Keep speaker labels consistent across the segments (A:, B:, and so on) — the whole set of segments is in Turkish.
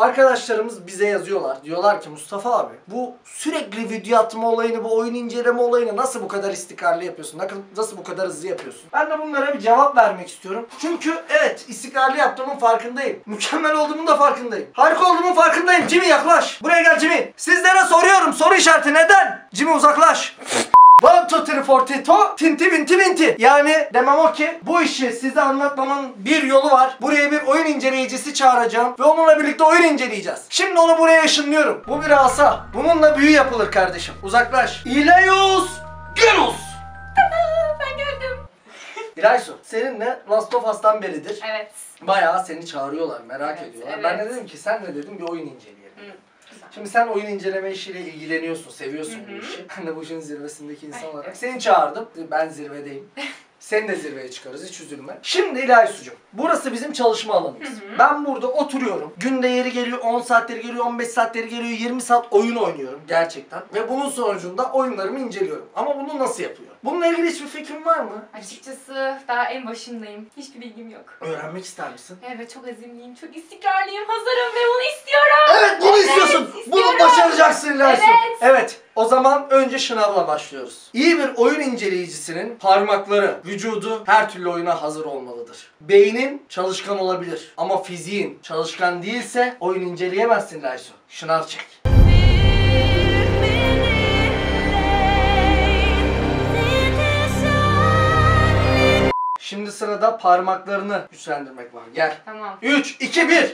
A: Arkadaşlarımız bize yazıyorlar. Diyorlar ki Mustafa abi bu sürekli video atma olayını, bu oyun inceleme olayını nasıl bu kadar istikrarlı yapıyorsun? Nasıl bu kadar hızlı yapıyorsun? Ben de bunlara bir cevap vermek istiyorum. Çünkü evet istikrarlı yaptığımın farkındayım. Mükemmel olduğumun da farkındayım. Harika olduğumun farkındayım. Jimmy yaklaş. Buraya gel Jimmy. Sizlere soruyorum. Soru işareti neden? Jimmy uzaklaş. 1, 2, 3, 4, 2, tinti binti binti. Yani demem o ki bu işi size anlatmamın bir yolu var. Buraya bir oyun inceleyicisi çağıracağım ve onunla birlikte oyun inceleyeceğiz. Şimdi onu buraya ışınlıyorum. Bu bir asa. Bununla büyü yapılır kardeşim. Uzaklaş. İleus Gelus.
B: Ben gördüm.
A: İlaysu, seninle Last of Us'tan beridir.
B: Evet.
A: Bayağı seni çağırıyorlar, merak
B: Evet,
A: ediyorlar.
B: evet.
A: Ben de dedim ki sen ne dedim bir oyun inceleyelim. Şimdi sen oyun inceleme işiyle ilgileniyorsun, seviyorsun bu işi. Ben de bu işin zirvesindeki insan olarak seni çağırdım. Ben zirvedeyim. Seni de zirveye çıkarız, hiç üzülme. Şimdi İlaysu'cum, burası bizim çalışma alanımız. Ben burada oturuyorum. Günde yeri geliyor 10 saatleri geliyor, 15 saatleri geliyor, 20 saat oyun oynuyorum gerçekten. Ve bunun sonucunda oyunlarımı inceliyorum. Ama bunu nasıl yapıyorum? Bununla ilgili hiçbir fikrin var mı?
B: Açıkçası daha en başındayım. Hiçbir bilgim yok.
A: Öğrenmek ister misin?
B: Evet, çok azimliyim, çok istikrarlıyım, hazırım ve bunu istiyorum.
A: Evet, bunu istiyorsun. Bunu
B: istiyorum.
A: başaracaksın İlaysu.
B: Evet.
A: Evet. O zaman önce şınavla başlıyoruz. İyi bir oyun inceleyicisinin parmakları, vücudu her türlü oyuna hazır olmalıdır. Beynin çalışkan olabilir ama fiziğin çalışkan değilse oyun inceleyemezsin İlaysu. Şınav çek. Şimdi sırada parmaklarını güçlendirmek var. Gel.
B: Tamam.
A: 3, 2, 1.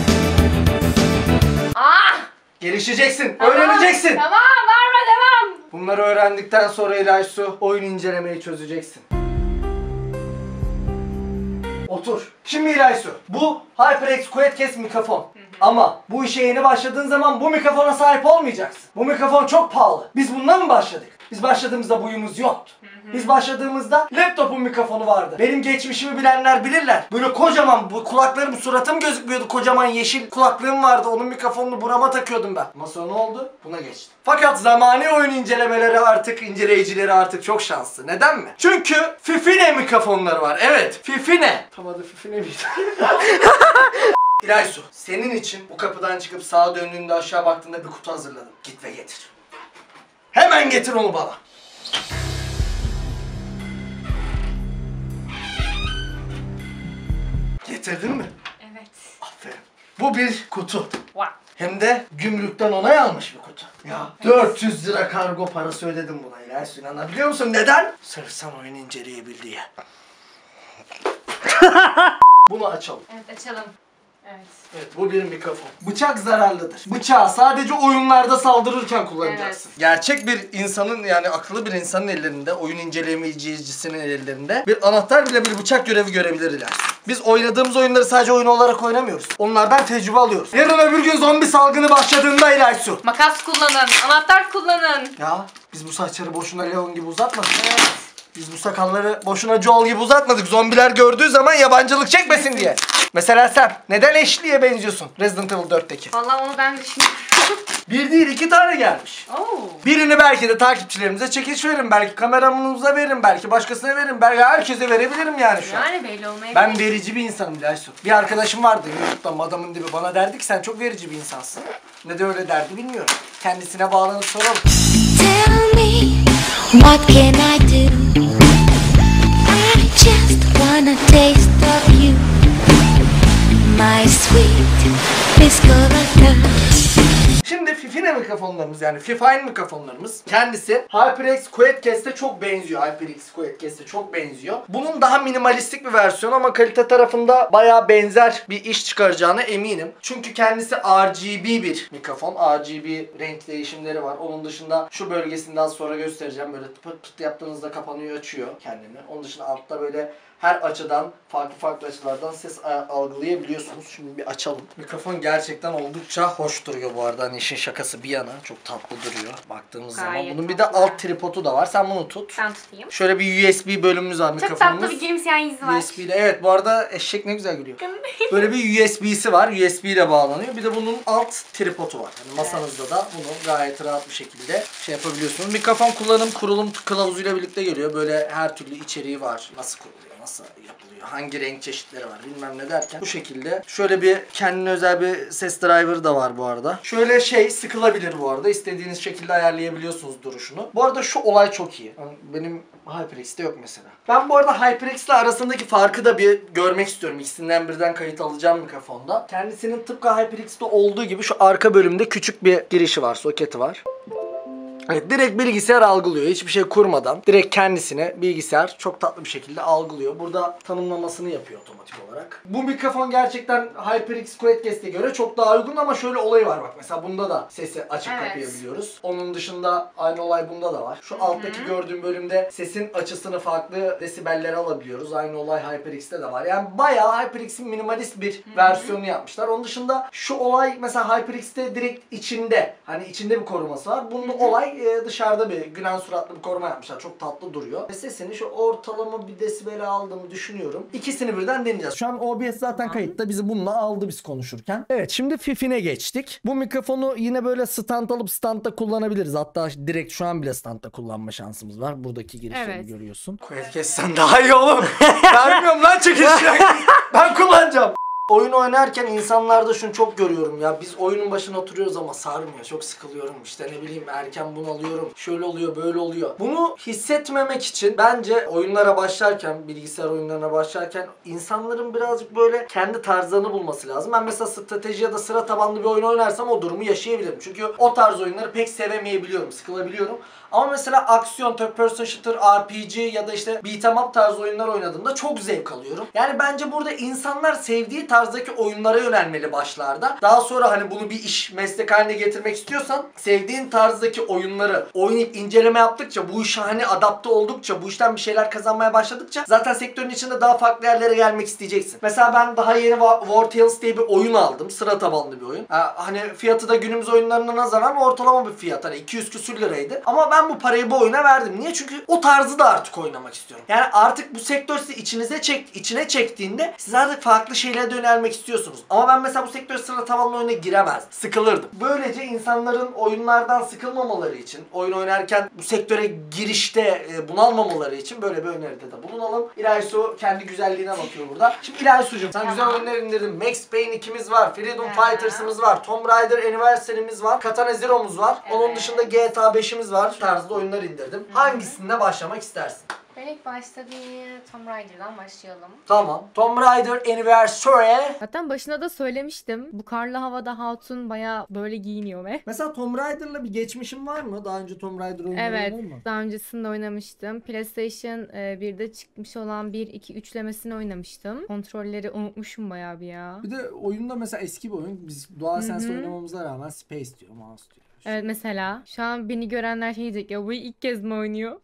B: Ah!
A: Gelişeceksin,
B: Tamam.
A: öğreneceksin.
B: Tamam, bağırma, devam.
A: Bunları öğrendikten sonra İlaysu oyun incelemeyi çözeceksin. Otur. Şimdi İlaysu, bu HyperX Quadcast mikrofon. Ama bu işe yeni başladığın zaman bu mikrofona sahip olmayacaksın. Bu mikrofon çok pahalı. Biz bununla mı başladık? Biz başladığımızda buyumuz yoktu. Biz başladığımızda laptopun mikrofonu vardı. Benim geçmişimi bilenler bilirler. Böyle kocaman, bu kulaklarım, suratım gözükmüyordu. Kocaman yeşil kulaklığım vardı. Onun mikrofonunu burama takıyordum ben. Ama sonra ne oldu? Buna geçtim. Fakat zamani oyun inceleyicileri artık çok şanslı. Neden mi? Çünkü Fifine mikrofonları var. Evet, Fifine. Tam adı Fifine miydi? İlaysu, senin için bu kapıdan çıkıp sağa döndüğünde aşağı baktığında bir kutu hazırladım. Git ve getir. Hemen getir onu bana. Getirdin mi?
B: Evet.
A: Aferin. Bu bir kutu.
B: Wow.
A: Hem de gümrükten onay almış bir kutu. Ya 400 lira kargo parası ödedim buna İlaysu, inanabiliyor musun? Neden? Sırf sen oyunu inceleyebil diye. Bunu açalım.
B: Evet, açalım. Evet.
A: Evet, bu bir mikrofon. Bıçak zararlıdır. Bıçağı sadece oyunlarda saldırırken kullanacaksın.
B: Evet.
A: Gerçek bir insanın, yani akıllı bir insanın ellerinde, oyun inceleyicisinin ellerinde bir anahtar bile bir bıçak görevi görebilirler. Biz oynadığımız oyunları sadece oyun olarak oynamıyoruz. Onlardan tecrübe alıyoruz. Yarın öbür gün zombi salgını başladığında İlaysu.
B: Makas kullanın, anahtar kullanın.
A: Ya biz bu saçları boşuna Leon gibi uzatmadık.
B: Evet.
A: Biz bu sakalları boşuna Joel gibi uzatmadık. Zombiler gördüğü zaman yabancılık çekmesin diye. Mesela sen neden Ashley'e benziyorsun Resident Evil 4'teki?
B: Vallahi onu ben düşünüyorum.
A: Bir değil 2 tane gelmiş.
B: Oo.
A: Birini belki de takipçilerimize çekiş veririm. Belki kameramıza veririm. Belki başkasına veririm. Belki herkese verebilirim yani şu an.
B: Yani belli olmayabilir.
A: Ben verici bir insanım İlaysu. Bir arkadaşım vardı YouTube'da Madam'ın dibi, bana derdi ki sen çok verici bir insansın. Ne de öyle derdi bilmiyorum. Kendisine bağlanıp soralım.
C: Tell me, what can I do? I just wanna taste of you, my sweet biscotti.
A: Şimdi Fifine mikrofonlarımız, yani Fifine mikrofonlarımız, kendisi HyperX Quadcast'e çok benziyor. HyperX Quadcast'e çok benziyor. Bunun daha minimalistik bir versiyonu ama kalite tarafında bayağı benzer bir iş çıkaracağına eminim. Çünkü kendisi RGB bir mikrofon. RGB renk değişimleri var. Onun dışında şu bölgesinden sonra göstereceğim. Böyle pıt pıt yaptığınızda kapanıyor, açıyor kendini. Onun dışında altta böyle her açıdan, farklı açılardan ses algılayabiliyorsunuz. Şimdi bir açalım. Mikrofon gerçekten oldukça hoş duruyor bu arada. Hani işin şakası bir yana. Çok tatlı duruyor baktığımız
B: Gayet
A: zaman. Bunun bir de
B: tatlı.
A: alt tripodu da var. Sen bunu tut.
B: Ben tutayım.
A: Şöyle bir USB bölümümüz var
B: Çok
A: mikrofonumuz.
B: tatlı bir gülümseyen yüzü var.
A: USB ile. Evet, bu arada eşek ne güzel gülüyor. Böyle bir USB'si var. USB ile bağlanıyor. Bir de bunun alt tripodu var. Yani masanızda da bunu gayet rahat bir şekilde şey yapabiliyorsunuz. Mikrofon kullanım kurulum kılavuzuyla birlikte geliyor. Böyle her türlü içeriği var. Nasıl kuruluyor, nasıl yapılıyor, hangi renk çeşitleri var bilmem ne derken bu şekilde. Şöyle bir kendine özel bir ses driver da var bu arada. Şöyle sıkılabilir bu arada. İstediğiniz şekilde ayarlayabiliyorsunuz duruşunu. Bu arada şu olay çok iyi. Yani benim HyperX'te yok mesela. Ben bu arada HyperX ile arasındaki farkı da bir görmek istiyorum. İkisinden birden kayıt alacağım mikrofonda. Kendisinin tıpkı HyperX'te olduğu gibi şu arka bölümde küçük bir girişi var, soketi var. Evet, direkt bilgisayar algılıyor. Hiçbir şey kurmadan. Direkt kendisine bilgisayar çok tatlı bir şekilde algılıyor. Burada tanımlamasını yapıyor otomatik olarak. Bu mikrofon gerçekten HyperX Quadcast'e göre çok daha uygun ama şöyle olayı var bak. Mesela bunda da sesi açıp kapayabiliyoruz. Onun dışında aynı olay bunda da var. Şu alttaki gördüğüm bölümde sesin açısını farklı desibellere alabiliyoruz. Aynı olay HyperX'te de var. Yani bayağı HyperX'in minimalist bir versiyonu yapmışlar. Onun dışında şu olay mesela HyperX'te direkt içinde. Hani içinde bir koruması var. Bunda olay dışarıda bir gülen suratlı bir koruma yapmışlar. Çok tatlı duruyor. Ve sesini şu ortalama bir desibele aldığımı düşünüyorum. İkisini birden deneyeceğiz. Şu an OBS zaten kayıtta. Bizi bununla aldı biz konuşurken. Evet, şimdi Fifin'e geçtik. Bu mikrofonu yine böyle stand alıp standta kullanabiliriz. Hatta direkt şu an bile standta kullanma şansımız var. Buradaki girişleri görüyorsun. Quadcast'ten daha iyi oğlum. Vermiyorum lan çekilişi. Ben kullanacağım. Oyun oynarken insanlarda şunu çok görüyorum ya. Biz oyunun başına oturuyoruz ama sarmıyor. Çok sıkılıyorum. İşte ne bileyim erken bunalıyorum. Şöyle oluyor, böyle oluyor. Bunu hissetmemek için bence oyunlara başlarken, bilgisayar oyunlarına başlarken insanların birazcık böyle kendi tarzlarını bulması lazım. Ben mesela strateji ya da sıra tabanlı bir oyun oynarsam o durumu yaşayabilirim. Çünkü o tarz oyunları pek sevemeyebiliyorum, sıkılabiliyorum. Ama mesela aksiyon, third person shooter, RPG ya da işte beat'em up tarzı oyunlar oynadığımda çok zevk alıyorum. Yani bence burada insanlar sevdiği tarzdaki oyunlara yönelmeli başlarda. Daha sonra hani bunu bir iş, meslek haline getirmek istiyorsan sevdiğin tarzdaki oyunları oynayıp inceleme yaptıkça, bu işe hani adapte oldukça, bu işten bir şeyler kazanmaya başladıkça zaten sektörün içinde daha farklı yerlere gelmek isteyeceksin. Mesela ben daha yeni War Tales diye bir oyun aldım. Sıra tabanlı bir oyun. Hani fiyatı da günümüz oyunlarına nazaran ortalama bir fiyat. Hani 200 küsür liraydı. Ama ben bu parayı bu oyuna verdim. Niye? Çünkü o tarzı da artık oynamak istiyorum. Yani artık bu sektör sizi içine çektiğinde siz artık farklı şeylere yönelmek istiyorsunuz. Ama ben mesela bu sektör sıra tabanlı oyuna giremezdim. Sıkılırdım. Böylece insanların oyunlardan sıkılmamaları için, oyun oynarken bu sektöre girişte bunalmamaları için böyle bir öneride de bulunalım. İlaysu kendi güzelliğine bakıyor burada. Şimdi İlaysu'cum sen güzel oyunlar indirdin. Max Payne 2'miz var. Freedom Fighters'ımız var. Tomb Raider Anniversary'miz var. Katana Zero'muz var. Onun dışında GTA 5'imiz var. Tarzda oyunlar indirdim. Hangisinde başlamak istersin?
B: Ben ilk başta bir Tomb Raider'dan başlayalım.
A: Tamam. Tomb Raider Anniversary.
D: Zaten başına da söylemiştim. Bu karlı havada Hatun baya böyle giyiniyor ve.
A: Mesela Tomb Raider'la bir geçmişin var mı? Daha önce Tomb Raider oyunları
D: Evet.
A: oynadın mı?
D: Daha öncesinde oynamıştım. PlayStation 1'de çıkmış olan 1-2 üçlemesini oynamıştım. Kontrolleri unutmuşum bayağı bir ya.
A: Bir de oyunda mesela eski bir oyun. Biz DualSense oynamamıza rağmen Space diyor, mouse diyor.
D: Evet mesela. Şu an beni görenler şey diyecek ya bu ilk kez mi oynuyor?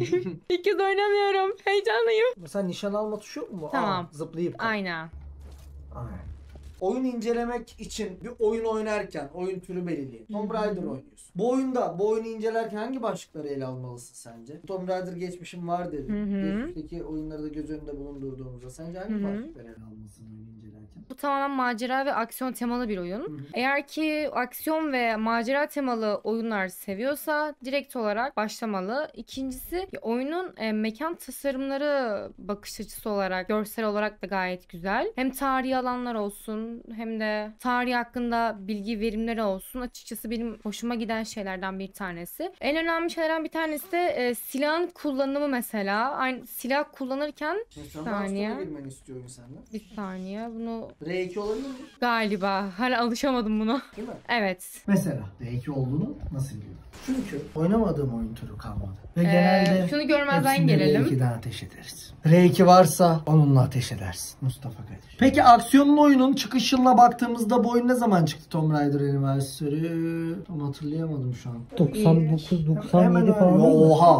D: İlk kez oynamıyorum. Heyecanlıyım.
A: Mesela nişan alma tuşu yok mu?
D: Tamam.
A: Zıplayıp.
D: Aynen.
A: Aynen. Oyun incelemek için bir oyun oynarken oyun türü belirleyin. Tomb Raider oynuyorsun. Bu oyunu incelerken hangi başlıkları ele almalısın sence? Tomb Raider geçmişim var dedin. Geçmişteki oyunları da göz önünde bulundurduğumuzda sence hangi başlıkları ele almalısın oyunu incelerken?
D: Bu tamamen macera ve aksiyon temalı bir oyun. Eğer ki aksiyon ve macera temalı oyunlar seviyorsa direkt olarak başlamalı. İkincisi oyunun mekan tasarımları bakış açısı olarak, görsel olarak da gayet güzel. Hem tarihi alanlar olsun hem de tarih hakkında bilgi verimleri olsun. Açıkçası benim hoşuma giden şeylerden bir tanesi. En önemli şeylerden bir tanesi de silahın kullanımı mesela. Aynı silah kullanırken bir saniye.
A: Girmeni istiyor oyun senden.
D: Bir saniye. Bunu
A: R2 olabilir mi?
D: galiba. Hala alışamadım buna.
A: Değil mi?
D: Evet.
A: Mesela R2 olduğunu nasıl biliyorum? Çünkü oynamadığım oyun türü kalmadı. Ve genelde
D: şunu görmezden
A: hepsinde
D: gelelim.
A: R2'den ateş ederiz. R2 varsa onunla ateş edersin. Mustafa Kadir. Peki aksiyonlu oyunun çıkış yılına baktığımızda bu oyun ne zaman çıktı? Tomb Raider Anniversary. Tam hatırlayamadım şu an.
E: 99-97 falan.
A: Oha.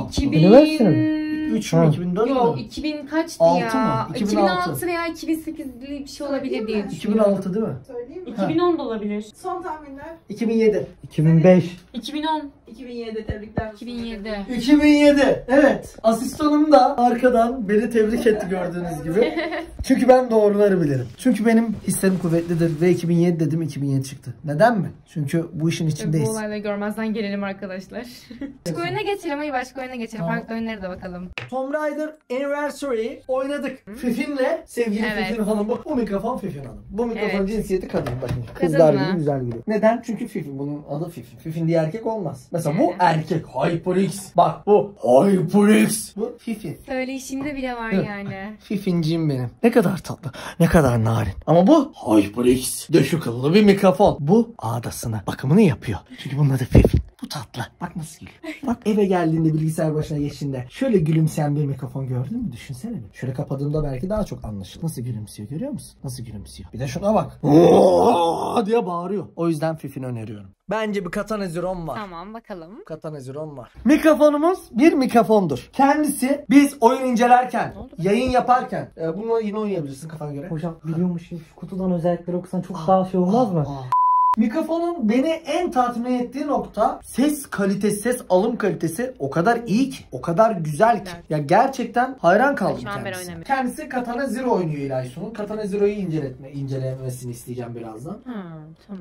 D: 2000...
A: 3 mü 2004
D: Yok
A: mü?
D: 2000 kaçtı
A: 6
D: ya?
A: mı?
D: 2006 veya 2008'li bir şey olabilir diye düşünüyorum.
A: 2006 değil mi?
F: Söyleyeyim mi?
B: 2010 da olabilir.
F: Son tahminler.
A: 2007.
E: 2005.
B: 2010.
F: 2007 tebrikler.
D: 2007.
A: 2007. Evet. Asistanım da arkadan beni tebrik etti gördüğünüz gibi. Çünkü ben doğruları bilirim. Çünkü benim hislerim kuvvetlidir ve 2007 dedim 2007 çıktı. Neden mi? Çünkü bu işin
D: Bu
A: içindeyiz.
D: olayları görmezden gelelim arkadaşlar. Başka oyuna geçelim. Hayır başka oyuna geçelim.
A: Tamam.
D: Farklı oyunlara da bakalım.
A: Tomb Raider Anniversary oynadık. Fifin'le sevgili
D: Evet.
A: Fifin Hanım. Bu mikrofon Fifin Hanım. Bu mikrofon
D: Evet.
A: cinsiyeti kadın. Bakın
D: Kadın
A: kızlar
D: mı?
A: gibi güzel gülüyor. Neden? Çünkü Fifin. Bunun adı Fifin. Fifin diye erkek olmaz. Mesela bu erkek. HyperX. Bak bu HyperX. Bu Fifin.
D: Söyleyişinde bile var
A: Evet.
D: yani.
A: Fifinciğim benim. Ne kadar tatlı. Ne kadar narin. Ama bu HyperX. Döşü kıllı bir mikrofon. Bu ağdasına bakımını yapıyor. Çünkü bunun adı Fifin. Bu tatlı. Bak nasıl gülüyor. Bak eve geldiğinde bilgisayar başına geçtiğinde şöyle gülümseyen bir mikrofon gördün mü? Düşünsene bir. Şöyle kapadığımda belki daha çok anlaşılır. Nasıl gülümsüyor görüyor musun? Nasıl gülümsüyor. Bir de şuna bak. Oo diye bağırıyor. O yüzden Fifin öneriyorum. Bence bir Katana Zero'm var.
D: Tamam bakalım.
A: Katana Zero'm var. Mikrofonumuz bir mikrofondur. Kendisi biz oyun incelerken, yayın yaparken bunu yine oynayabilirsin kafana göre.
E: Hocam biliyormuşum şu kutudan özellikleri okusan çok daha şey olmaz mı?
A: Mikrofonun beni en tatmin ettiği nokta ses kalitesi, ses alım kalitesi o kadar iyi ki, o kadar güzel ki.
D: Evet.
A: Ya gerçekten hayran kaldım
D: Şu an ben
A: kendisine.
D: oynamıyorum.
A: Kendisi Katana Zero oynuyor İlaysu'nun. Katana Zero'yu incelemesini isteyeceğim birazdan.
D: Tamam.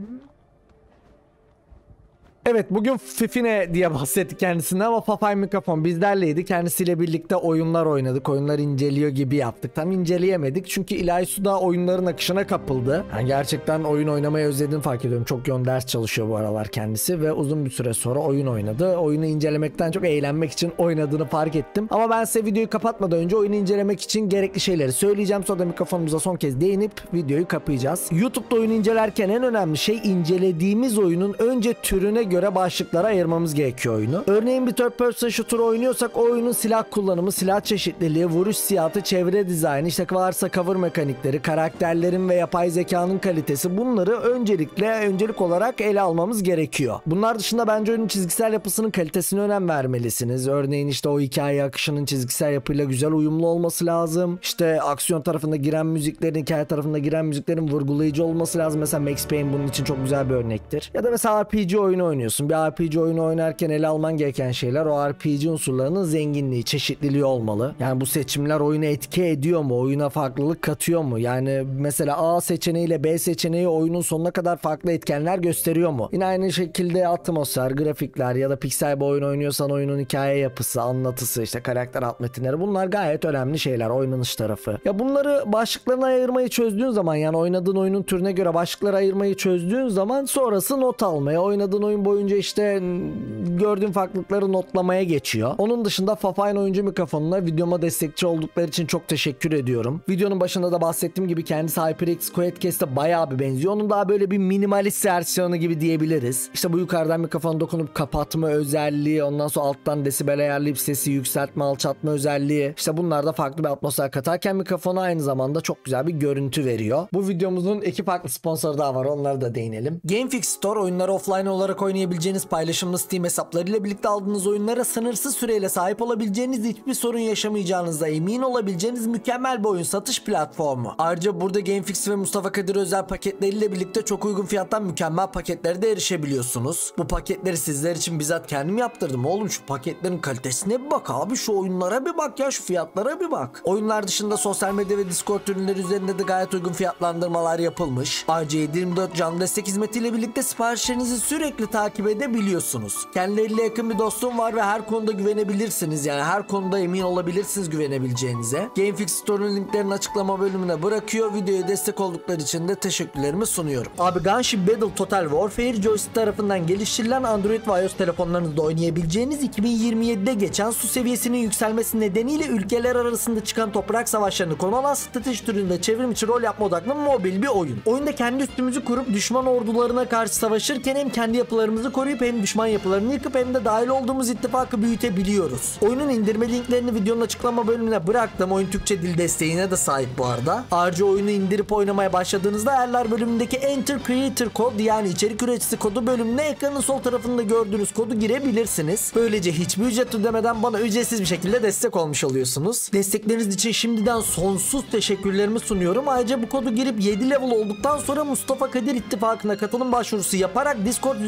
A: Evet bugün Fifine diye bahsettik kendisinden ama Fafay mikrofon bizlerleydi. Kendisiyle birlikte oyunlar oynadık. Oyunlar inceliyor gibi yaptık. Tam inceleyemedik çünkü İlaysu da oyunların akışına kapıldı. Yani gerçekten oyun oynamayı özlediğini fark ediyorum. Çok yoğun ders çalışıyor bu aralar kendisi ve uzun bir süre sonra oyun oynadı. Oyunu incelemekten çok eğlenmek için oynadığını fark ettim. Ama ben size videoyu kapatmadan önce oyunu incelemek için gerekli şeyleri söyleyeceğim. Sonra da mikrofonumuza son kez değinip videoyu kapayacağız. YouTube'da oyun incelerken en önemli şey incelediğimiz oyunun önce türüne göre başlıklara ayırmamız gerekiyor oyunu. Örneğin bir third person shooter oynuyorsak o oyunun silah kullanımı, silah çeşitliliği, vuruş hissiyatı, çevre dizaynı, işte varsa cover mekanikleri, karakterlerin ve yapay zekanın kalitesi bunları öncelik olarak ele almamız gerekiyor. Bunlar dışında bence oyunun çizgisel yapısının kalitesine önem vermelisiniz. Örneğin işte o hikaye akışının çizgisel yapıyla güzel uyumlu olması lazım. İşte aksiyon tarafında giren müziklerin, hikaye tarafında giren müziklerin vurgulayıcı olması lazım. Mesela Max Payne bunun için çok güzel bir örnektir. Ya da mesela RPG oyunu oynuyorsun. Bir RPG oyunu oynarken ele alman gereken şeyler o RPG unsurlarının zenginliği, çeşitliliği olmalı. Yani bu seçimler oyuna etki ediyor mu? Oyuna farklılık katıyor mu? Yani mesela A seçeneğiyle B seçeneği oyunun sonuna kadar farklı etkenler gösteriyor mu? Yine aynı şekilde atmosfer, grafikler ya da piksel bir oyun oynuyorsan oyunun hikaye yapısı, anlatısı, işte karakter alt metinleri bunlar gayet önemli şeyler oynanış tarafı. Ya bunları başlıklarına ayırmayı çözdüğün zaman yani oynadığın oyunun türüne göre başlıklara ayırmayı çözdüğün zaman sonrası not almaya, oynadığın oyun boyunca işte gördüğün farklılıkları notlamaya geçiyor. Onun dışında Fafay'ın oyuncu mikrofonuna videoma destekçi oldukları için çok teşekkür ediyorum. Videonun başında da bahsettiğim gibi kendisi HyperX Quadcast'e bayağı bir benziyor. Onun daha böyle bir minimalist versiyonu gibi diyebiliriz. İşte bu yukarıdan mikrofonu dokunup kapatma özelliği, ondan sonra alttan desibel ayarlayıp sesi yükseltme, alçaltma özelliği. İşte bunlar da farklı bir atmosfer katarken mikrofona aynı zamanda çok güzel bir görüntü veriyor. Bu videomuzun iki farklı sponsoru daha var. Onlara da değinelim. GameFix Store oyunları offline olarak oynayabileceğiniz paylaşımlı Steam hesaplarıyla birlikte aldığınız oyunlara sınırsız süreyle sahip olabileceğiniz, hiçbir sorun yaşamayacağınıza emin olabileceğiniz mükemmel bir oyun satış platformu. Ayrıca burada GameFix ve Mustafa Kadir özel paketleriyle birlikte çok uygun fiyattan mükemmel paketlere de erişebiliyorsunuz. Bu paketleri sizler için bizzat kendim yaptırdım. Oğlum şu paketlerin kalitesine bir bak abi, şu oyunlara bir bak ya, şu fiyatlara bir bak. Oyunlar dışında sosyal medya ve Discord ürünleri üzerinde de gayet uygun fiyatlandırmalar yapılmış. Ayrıca 7/24 canlı destek hizmetiyle birlikte siparişlerinizi sürekli takip edebiliyorsunuz. Kendileriyle yakın bir dostum var ve her konuda güvenebilirsiniz. Yani her konuda emin olabilirsiniz güvenebileceğinize. GameFix Store'un linklerini açıklama bölümüne bırakıyor. Videoya destek oldukları için de teşekkürlerimi sunuyorum. Abi Gunship Battle Total Warfare joystick tarafından geliştirilen Android ve iOS telefonlarınızda oynayabileceğiniz 2027'de geçen su seviyesinin yükselmesi nedeniyle ülkeler arasında çıkan toprak savaşlarını konu alan strateji türünde çevrim içi rol yapma odaklı mobil bir oyun. Oyunda kendi üstümüzü kurup düşman ordularına karşı savaşırken hem kendi yapılarımızı koruyup hem düşman yapılarını yıkıp hem de dahil olduğumuz ittifakı büyütebiliyoruz. Oyunun indirme linklerini videonun açıklama bölümüne bıraktım. Oyun Türkçe dil desteğine de sahip bu arada. Ayrıca oyunu indirip oynamaya başladığınızda ayarlar bölümündeki Enter Creator Code yani içerik üreticisi kodu bölümüne ekranın sol tarafında gördüğünüz kodu girebilirsiniz. Böylece hiçbir ücret ödemeden bana ücretsiz bir şekilde destek olmuş oluyorsunuz. Destekleriniz için şimdiden sonsuz teşekkürlerimi sunuyorum. Ayrıca bu kodu girip 7 level olduktan sonra Mustafa Kadir İttifakı'na katılım başvurusu yaparak Discord üzerinden benim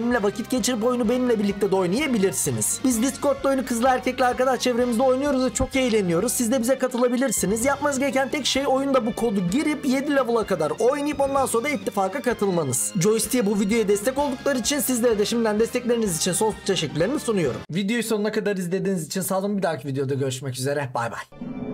A: benimle vakit geçirip oyunu benimle birlikte de oynayabilirsiniz. Biz Discord'da oyunu kızlı erkekli arkadaş çevremizde oynuyoruz ve çok eğleniyoruz. Siz de bize katılabilirsiniz. Yapmanız gereken tek şey oyunda bu kodu girip 7 level'a kadar oynayıp ondan sonra da ittifaka katılmanız. Joystick'e bu videoya destek oldukları için sizlere de şimdiden destekleriniz için sonsuz teşekkürlerimi sunuyorum. Videoyu sonuna kadar izlediğiniz için sağ olun. Bir dahaki videoda görüşmek üzere. Bay bay.